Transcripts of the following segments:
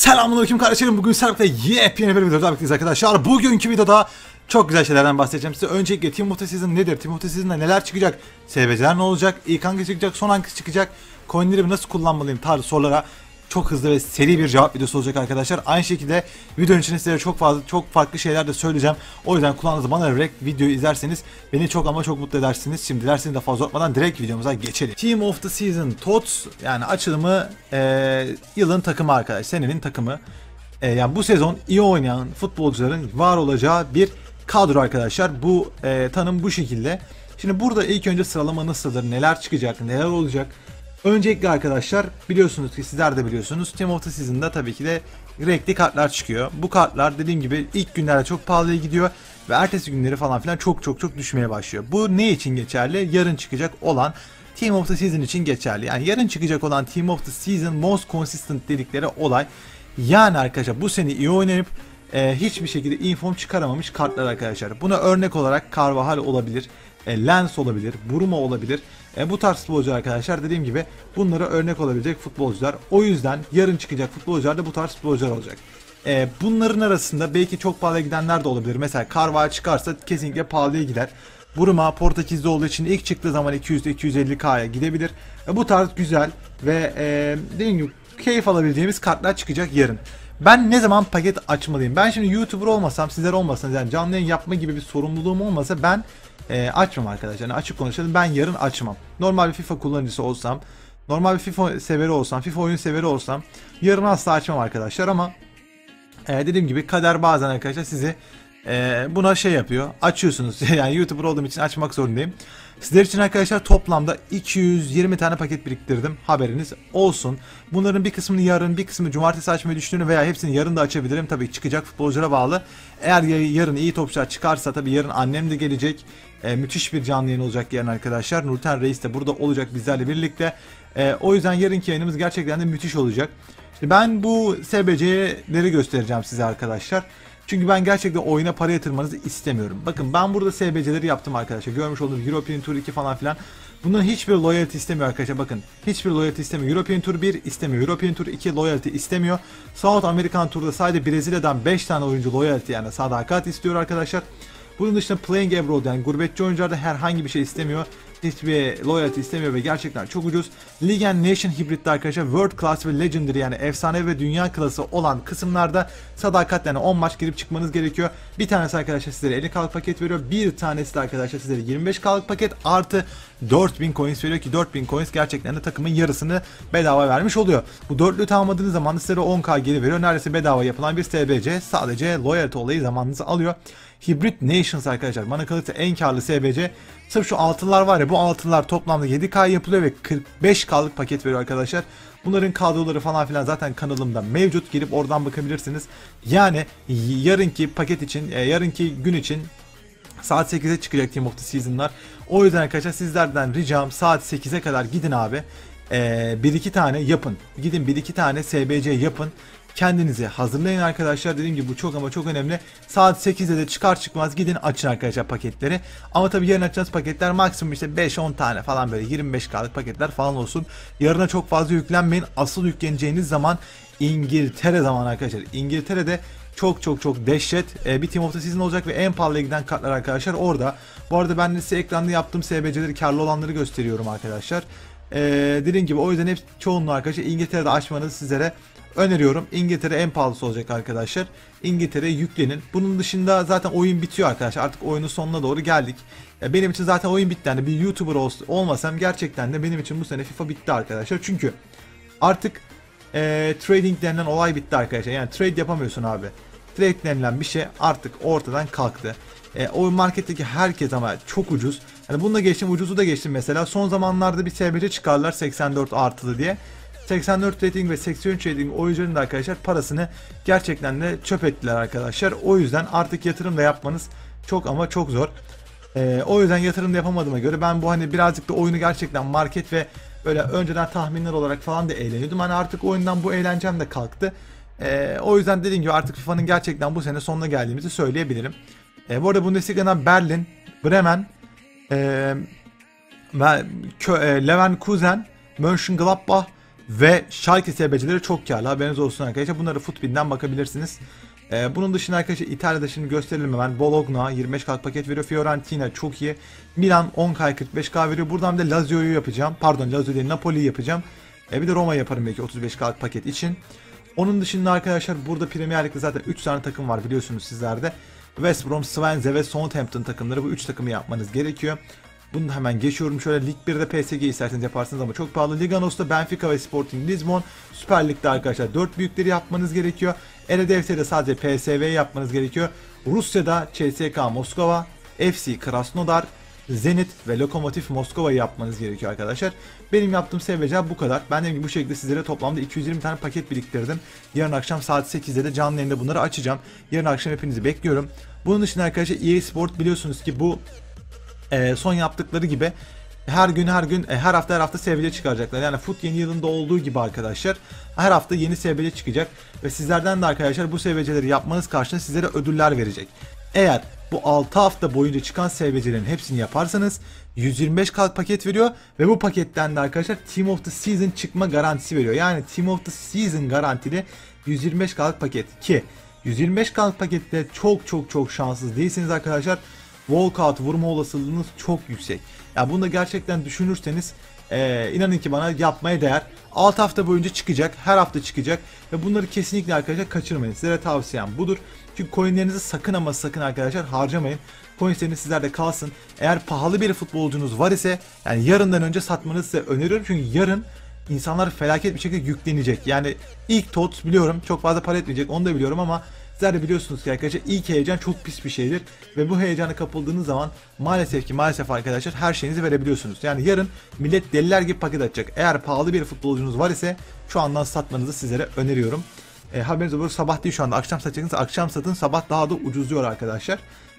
Selamünaleyküm kardeşlerim. Bugün Serp'le yepyeni bir videoda birlikteyiz arkadaşlar. Bugünkü videoda çok güzel şeylerden bahsedeceğim size. Öncelikle Team of the Season nedir? Team of the Season'da neler çıkacak? SBC'ler ne olacak? İlk hangisi çıkacak? Son hangisi çıkacak? Coinlerimi nasıl kullanmalıyım tarzı sorulara çok hızlı ve seri bir cevap videosu olacak arkadaşlar. Aynı şekilde videonun içinde size çok farklı şeyler de söyleyeceğim. O yüzden kulağınızı bana vererek videoyu izlerseniz beni çok ama çok mutlu edersiniz. Şimdi derseniz de fazla uzatmadan direkt videomuza geçelim. Team of the Season TOTS yani açılımı yılın takımı arkadaşlar. Senenin takımı. Yani bu sezon iyi oynayan futbolcuların var olacağı bir kadro arkadaşlar. Bu tanım bu şekilde. Şimdi burada ilk önce sıralama nasıldır? Neler çıkacak? Neler olacak? Öncelikle arkadaşlar biliyorsunuz ki sizler de biliyorsunuz Team of the Season'da tabii ki de renkli kartlar çıkıyor. Bu kartlar dediğim gibi ilk günlerde çok pahalıya gidiyor ve ertesi günleri falan filan çok düşmeye başlıyor. Bu ne için geçerli? Yarın çıkacak olan Team of the Season için geçerli. Yani yarın çıkacak olan Team of the Season Most Consistent dedikleri olay. Yani arkadaşlar bu sene iyi oynayıp hiçbir şekilde inform çıkaramamış kartlar arkadaşlar. Buna örnek olarak Carvajal olabilir, Lens olabilir, Bruma olabilir. Bu tarz futbolcular arkadaşlar dediğim gibi bunlara örnek olabilecek futbolcular. O yüzden yarın çıkacak futbolcular da bu tarz futbolcular olacak. Bunların arasında belki çok pahalıya gidenler de olabilir. Mesela Carvajal çıkarsa kesinlikle pahalıya gider. Bruma Portekiz'de olduğu için ilk çıktığı zaman 200-250K'ya gidebilir. Bu tarz güzel ve dediğim gibi keyif alabileceğimiz kartlar çıkacak yarın. Ben ne zaman paket açmalıyım? Ben şimdi YouTuber olmasam, sizler olmasanız yani canlı yayın yapma gibi bir sorumluluğum olmasa ben açmam arkadaşlar. Yani açık konuşalım, ben yarın açmam. Normal bir FIFA kullanıcısı olsam, normal bir FIFA severi olsam, FIFA oyun severi olsam yarın asla açmam arkadaşlar ama dediğim gibi kader bazen arkadaşlar sizi buna şey yapıyor. Açıyorsunuz. Yani YouTuber olduğum için açmak zorundayım. Sizler için arkadaşlar toplamda 220 tane paket biriktirdim. Haberiniz olsun. Bunların bir kısmını yarın, bir kısmını cumartesi açmayı düşünüyorum veya hepsini yarın da açabilirim. Tabii çıkacak futbolculara bağlı. Eğer yarın iyi topçular çıkarsa tabii yarın annem de gelecek. Müthiş bir canlı yayın olacak yarın arkadaşlar. Nurten Reis de burada olacak bizlerle birlikte. O yüzden yarınki yayınımız gerçekten de müthiş olacak. İşte ben bu SBC'leri göstereceğim size arkadaşlar. Çünkü ben gerçekten oyuna para yatırmanızı istemiyorum. Bakın ben burada SBC'leri yaptım arkadaşlar. Görmüş olduğunuz European Tour 2 falan filan. Bunların hiçbir loyalty istemiyor arkadaşlar. Bakın hiçbir loyalty istemiyor. European Tour 1 istemiyor. European Tour 2 loyalty istemiyor. South American Tour'da sadece Brezilya'dan 5 tane oyuncu loyalty yani sadakat istiyor arkadaşlar. Bunun dışında Playing Abroad yani gurbetçi oyuncularda herhangi bir şey istemiyor. Hiçbir loyalty istemiyor ve gerçekten çok ucuz. League and Nation hibritli arkadaşlar World Class ve Legendary yani efsane ve dünya klası olan kısımlarda sadakat yani 10 maç girip çıkmanız gerekiyor. Bir tanesi arkadaşlar sizlere 50K'lık paket veriyor. Bir tanesi de arkadaşlar sizlere 25K'lık paket artı 4000 coins veriyor ki 4000 coins gerçekten de takımın yarısını bedava vermiş oluyor. Bu dörtlüğü tamamladığınız zaman sizlere 10K geri veriyor. Neredeyse bedava yapılan bir SBC. Sadece loyalty olayı zamanınızı alıyor. Hybrid Nations arkadaşlar bana kalırsa en karlı SBC. Sırf şu altılar var ya, bu altılar toplamda 7K yapılıyor ve 45K'lık paket veriyor arkadaşlar. Bunların kadroları falan filan zaten kanalımda mevcut, girip oradan bakabilirsiniz. Yani yarınki paket için, yarınki gün için saat 8'e çıkacak Team of the Season'lar. O yüzden arkadaşlar sizlerden ricam saat 8'e kadar gidin abi. 1-2 tane yapın. Gidin 1-2 tane SBC yapın. Kendinizi hazırlayın arkadaşlar. Dediğim gibi bu çok ama çok önemli. Saat 8'de de çıkar çıkmaz gidin açın arkadaşlar paketleri. Ama tabii yarın açacağınız paketler maksimum işte 5-10 tane falan böyle 25K'lık paketler falan olsun. Yarına çok fazla yüklenmeyin. Asıl yükleneceğiniz zaman İngiltere zamanı arkadaşlar. İngiltere'de çok dehşet bir Team of the Season olacak ve en pahalıya giden kartlar arkadaşlar orada. Bu arada ben de size ekranda yaptığım SBC'leri karlı olanları gösteriyorum arkadaşlar. Dediğim gibi o yüzden hep çoğunluğu arkadaşlar İngiltere'de açmanızı sizlere öneriyorum. İngiltere en pahalısı olacak arkadaşlar. İngiltere'ye yüklenin. Bunun dışında zaten oyun bitiyor arkadaşlar. Artık oyunun sonuna doğru geldik. Benim için zaten oyun bitti. Yani bir YouTuber olmasam gerçekten de benim için bu sene FIFA bitti arkadaşlar. Çünkü artık trading denilen olay bitti arkadaşlar. Yani trade yapamıyorsun abi. Trade denilen bir şey artık ortadan kalktı. O marketteki herkes ama çok ucuz. Yani bununla geçtim, ucuzu da geçtim mesela. Son zamanlarda bir SBC çıkarlar 84 artılı diye. 84 rating ve 83 rating oyuncuların da arkadaşlar parasını gerçekten de çöp ettiler arkadaşlar. O yüzden artık yatırım da yapmanız çok ama çok zor. O yüzden yatırım da yapamadığıma göre ben bu hani birazcık da oyunu gerçekten market ve böyle önceden tahminler olarak falan da eğleniyordum. Hani artık oyundan bu eğlencem de kalktı. O yüzden dediğim gibi artık FIFA'nın gerçekten bu sene sonuna geldiğimizi söyleyebilirim. Bu arada Bundesliga'dan Berlin, Bremen, Leverkusen, Mönchengladbach Ve Schalke SBC'leri çok karlı, haberiniz olsun arkadaşlar. Bunları Futbin'den bakabilirsiniz. Bunun dışında arkadaşlar İtalya'da şimdi gösterelim hemen. Bologna 25K paket veriyor. Fiorentina çok iyi. Milan 10K 45K veriyor. Buradan da Lazio'yu yapacağım. Pardon, Lazio değil, Napoli'yi yapacağım. Bir de Roma yaparım belki 35K paket için. Onun dışında arkadaşlar burada Premier Lig'de zaten 3 tane takım var biliyorsunuz sizlerde. West Brom, Swansea ve Southampton takımları, bu 3 takımı yapmanız gerekiyor. Bunu da hemen geçiyorum. Şöyle Lig 1'de PSG isterseniz yaparsınız ama çok pahalı. Liga Nos'ta Benfica ve Sporting Lisbon. Süper Lig'de arkadaşlar 4 büyükleri yapmanız gerekiyor. Eredivisie'de sadece PSV'yi yapmanız gerekiyor. Rusya'da CSKA Moskova, FC Krasnodar, Zenit ve Lokomotiv Moskova'yı yapmanız gerekiyor arkadaşlar. Benim yaptığım SBC bu kadar. Ben de bu şekilde sizlere toplamda 220 tane paket biriktirdim. Yarın akşam saat 8'de de canlı yayında bunları açacağım. Yarın akşam hepinizi bekliyorum. Bunun dışında arkadaşlar EA Sport biliyorsunuz ki bu son yaptıkları gibi her hafta SBC çıkaracaklar. Yani Foot yeni yılında olduğu gibi arkadaşlar her hafta yeni SBC çıkacak ve sizlerden de arkadaşlar bu SBC'leri yapmanız karşılığında sizlere ödüller verecek. Eğer bu 6 hafta boyunca çıkan SBC'lerin hepsini yaparsanız 125K paket veriyor ve bu paketten de arkadaşlar Team of the Season çıkma garantisi veriyor. Yani Team of the Season garantili 125K paket, ki 125K pakette çok şanssız değilsiniz arkadaşlar. Walkout vurma olasılığınız çok yüksek. Ya bunu da gerçekten düşünürseniz inanın ki bana yapmaya değer. 6 hafta boyunca çıkacak, her hafta çıkacak ve bunları kesinlikle arkadaşlar kaçırmayın. Sizlere tavsiyem budur. Çünkü coinlerinizi sakın ama sakın arkadaşlar harcamayın. Coinleriniz sizlerde kalsın. Eğer pahalı bir futbolcunuz var ise yani yarından önce satmanızı size öneriyorum. Çünkü yarın insanlar felaket bir şekilde yüklenecek. Yani ilk TOTS biliyorum çok fazla para etmeyecek, onu da biliyorum ama sizler de biliyorsunuz ki arkadaşlar ilk heyecan çok pis bir şeydir. Ve bu heyecana kapıldığınız zaman maalesef arkadaşlar her şeyinizi verebiliyorsunuz. Yani yarın millet deliler gibi paket açacak. Eğer pahalı bir futbolcunuz var ise şu andan satmanızı sizlere öneriyorum. Haberiniz olur, sabah değil şu anda, akşam satacaksınız, akşam satın, sabah daha da ucuzluyor arkadaşlar.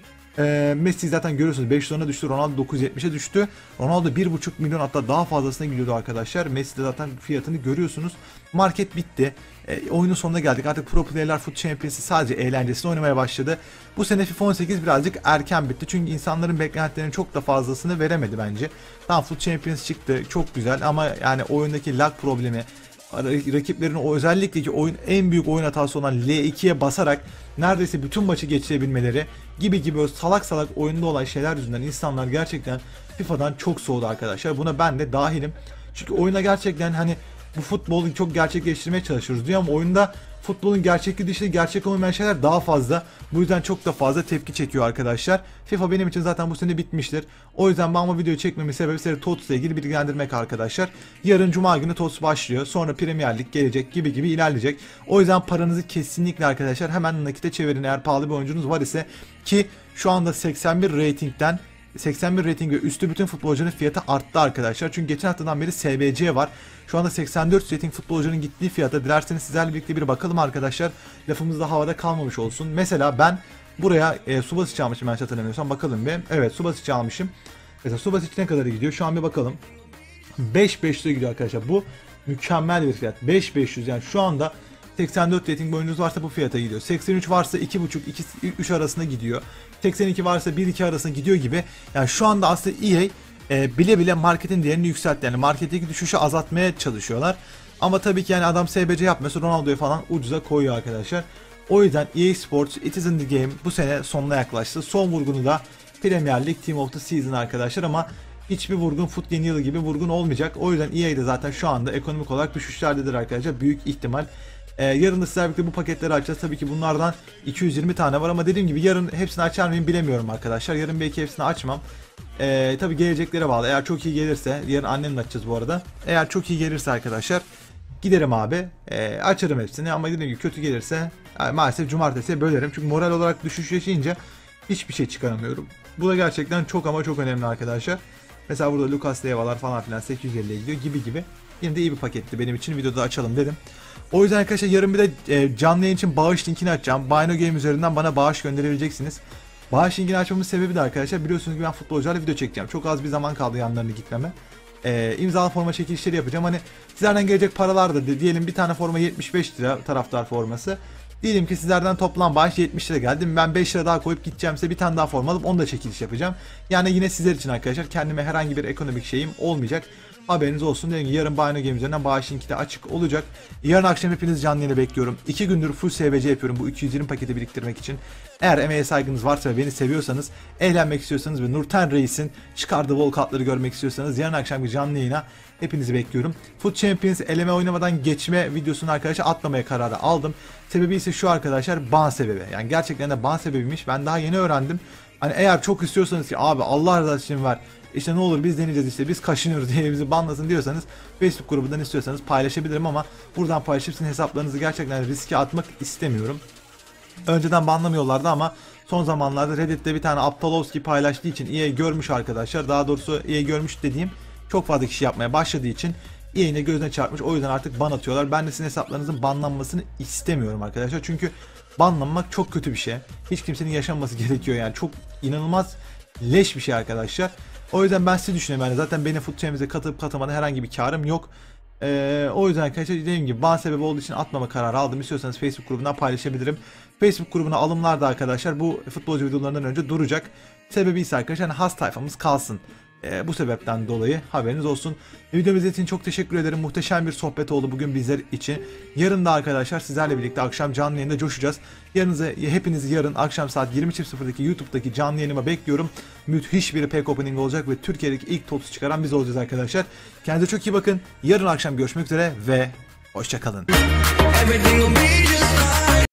Messi zaten görüyorsunuz 510'a düştü, Ronaldo 970'e düştü. Ronaldo 1,5 milyon hatta daha fazlasına gidiyordu arkadaşlar. Messi de zaten fiyatını görüyorsunuz. Market bitti. Oyunun sonuna geldik. Artık Pro Player'lar Foot Champions'ı sadece eğlencesine oynamaya başladı. Bu sene FIFA 18 birazcık erken bitti. Çünkü insanların beklentilerinin çok da fazlasını veremedi bence. Tamam, Foot Champions çıktı, çok güzel ama yani oyundaki lag problemi, rakiplerin o özellikle ki en büyük oyun hatası olan L2'ye basarak neredeyse bütün maçı geçirebilmeleri gibi o salak oyunda olan şeyler yüzünden insanlar gerçekten FIFA'dan çok soğudu arkadaşlar. Buna ben de dahilim. Çünkü oyuna gerçekten hani bu futbolu çok gerçekleştirmeye çalışıyoruz diyor ama oyunda futbolun gerçekliği dışında gerçek olmayan şeyler daha fazla. Bu yüzden çok da fazla tepki çekiyor arkadaşlar. FIFA benim için zaten bu sene bitmiştir. O yüzden ben bu videoyu çekmemin sebebi size TOTS ile ilgili bilgilendirmek arkadaşlar. Yarın Cuma günü TOTS başlıyor. Sonra Premier Lig gelecek gibi ilerleyecek. O yüzden paranızı kesinlikle arkadaşlar hemen nakite çevirin eğer pahalı bir oyuncunuz var ise, ki şu anda 81 rating ve üstü bütün futbolcuların fiyatı arttı arkadaşlar. Çünkü geçen haftadan beri SBC var. Şu anda 84 rating futbolcunun gittiği fiyata. Dilerseniz sizlerle birlikte bir bakalım arkadaşlar. Lafımız da havada kalmamış olsun. Mesela ben buraya Subasic'i almışım, ben hatırlamıyorsam. Bakalım bir. Evet, Subasic'i almışım. Mesela Subasic ne kadar gidiyor? Şu an bir bakalım. 5500'e gidiyor arkadaşlar. Bu mükemmel bir fiyat. 5500 yani şu anda 84 rating bir oyuncunuz varsa bu fiyata gidiyor. 83 varsa 2.5-3 arasında gidiyor. 82 varsa 1-2 arasında gidiyor gibi. Yani şu anda aslında EA bile marketin değerini yükseltti. Yani marketteki düşüşü azaltmaya çalışıyorlar. Ama tabii ki yani adam SBC yapmıyorsa Ronaldo'yu falan ucuza koyuyor arkadaşlar. O yüzden EA Sports It is in the Game bu sene sonuna yaklaştı. Son vurgunu da Premier League Team of the Season arkadaşlar ama hiçbir vurgun Foot yeni yılı gibi vurgun olmayacak. O yüzden EA de zaten şu anda ekonomik olarak düşüşlerdedir arkadaşlar. Büyük ihtimal. Yarın da sizlerle birlikte bu paketleri açacağız. Tabii ki bunlardan 220 tane var ama dediğim gibi yarın hepsini açar mıyım bilemiyorum arkadaşlar. Yarın belki hepsini açmam. Tabii geleceklere bağlı. Eğer çok iyi gelirse, yarın annemle açacağız bu arada. Eğer çok iyi gelirse arkadaşlar giderim abi. Açarım hepsini ama dediğim gibi kötü gelirse maalesef cumartesiye bölerim. Çünkü moral olarak düşüş yaşayınca hiçbir şey çıkaramıyorum. Bu da gerçekten çok ama çok önemli arkadaşlar. Mesela burada Lucas Leiva'lar falan filan 850'ye gidiyor gibi. Yine de iyi bir paketti benim için, videoda açalım dedim. O yüzden arkadaşlar yarın bir de canlı yayın için bağış linkini açacağım. Bino Game üzerinden bana bağış gönderebileceksiniz. Bağış linkini açmamın sebebi de arkadaşlar biliyorsunuz ki ben futbolcularla video çekeceğim. Çok az bir zaman kaldı yanlarına gitmeme. İmzalı forma çekilişleri yapacağım. Hani sizlerden gelecek paralar da diyelim bir tane forma 75 lira taraftar forması. Diyelim ki sizlerden toplam bağış 70 lira geldi. Ben 5 lira daha koyup gideceğimse bir tane daha forma alıp onu da çekiliş yapacağım. Yani yine sizler için arkadaşlar, kendime herhangi bir ekonomik şeyim olmayacak. Haberiniz olsun. Dediğim gibi yarın Bino Game üzerinden bağış linki de açık olacak. Yarın akşam hepiniz canlı yayına bekliyorum. 2 gündür full SBC yapıyorum bu 220 paketi biriktirmek için. Eğer emeğe saygınız varsa ve beni seviyorsanız, eğlenmek istiyorsanız ve Nurten Reis'in çıkardığı volkatları görmek istiyorsanız yarın akşam bir canlı yayına hepinizi bekliyorum. Foot Champions eleme oynamadan geçme videosunu arkadaşlar atmamaya kararı aldım. Sebebi ise şu arkadaşlar, ban sebebi. Yani gerçekten de ban sebebiymiş. Ben daha yeni öğrendim. Hani eğer çok istiyorsanız ki abi Allah rızası için var, İşte ne olur biz deneyeceğiz, işte biz kaşınıyoruz diye bizi banlasın diyorsanız Facebook grubundan istiyorsanız paylaşabilirim ama buradan paylaşıp sizin hesaplarınızı gerçekten riske atmak istemiyorum. Önceden banlamıyorlardı ama son zamanlarda Reddit'te bir tane Aptalovski paylaştığı için EA görmüş arkadaşlar. Daha doğrusu EA görmüş dediğim, çok fazla kişi yapmaya başladığı için EA'nin gözüne çarpmış. O yüzden artık ban atıyorlar. Ben de sizin hesaplarınızın banlanmasını istemiyorum arkadaşlar. Çünkü banlanmak çok kötü bir şey. Hiç kimsenin yaşanması gerekiyor yani. Çok inanılmaz leş bir şey arkadaşlar. O yüzden ben sizi düşünüyorum. Yani zaten benim Foot Champion'e katılıp katılmadan herhangi bir karım yok. O yüzden arkadaşlar dediğim gibi ban sebebi olduğu için atmama kararı aldım. İstiyorsanız Facebook grubundan paylaşabilirim. Facebook grubuna alımlar da arkadaşlar bu futbolcu videolarından önce duracak. Sebebi ise arkadaşlar hani has tayfamız kalsın. Bu sebepten dolayı haberiniz olsun. Videomu izlediğiniz için çok teşekkür ederim. Muhteşem bir sohbet oldu bugün bizler için. Yarın da arkadaşlar sizlerle birlikte akşam canlı yayında coşacağız. Hepinizi yarın akşam saat 20.00'daki YouTube'daki canlı yayınıma bekliyorum. Müthiş bir pack opening olacak ve Türkiye'deki ilk TOTS'u çıkaran biz olacağız arkadaşlar. Kendinize çok iyi bakın. Yarın akşam görüşmek üzere ve hoşça kalın.